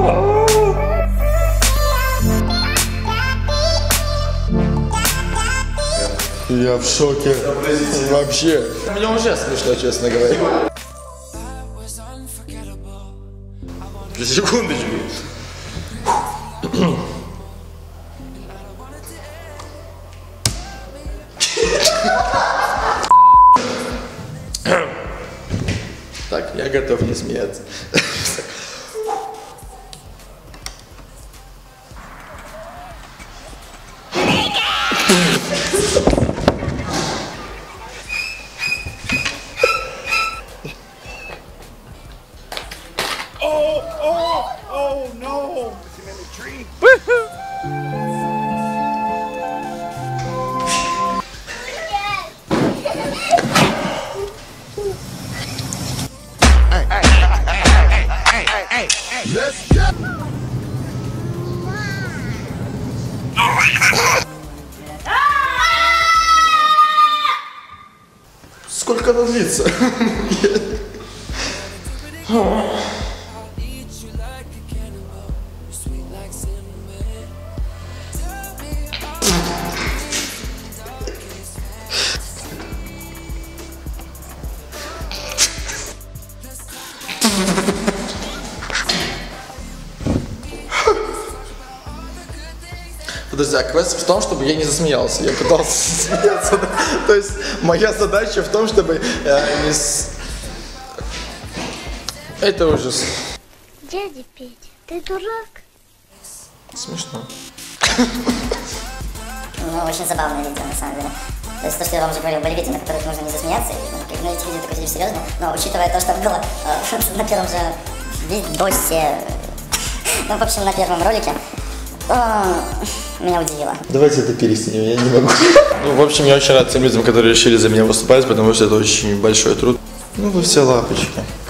Я в шоке. Вообще. Мне уже смешно, честно говоря. Секундочку. Так, я готов не смеяться. Oh no! Сколько она длится? Подожди, а квест в том, чтобы я не засмеялся. Я пытался смеяться. То есть моя задача в том, чтобы не... Это ужас. Дядя Петя, ты дурак? Смешно. Ну, очень забавное видео, на самом деле. То есть то, что я вам уже говорил, были видео, на которых нужно не засмеяться, и на этих видео такой сидишь серьезно, но учитывая то, что было на первом же видосе, ну, в общем, на первом ролике, меня удивило. Давайте это переснимем, я не могу. Ну, в общем, я очень рад тем людям, которые решили за меня выступать, потому что это очень большой труд. Ну, вы все лапочки.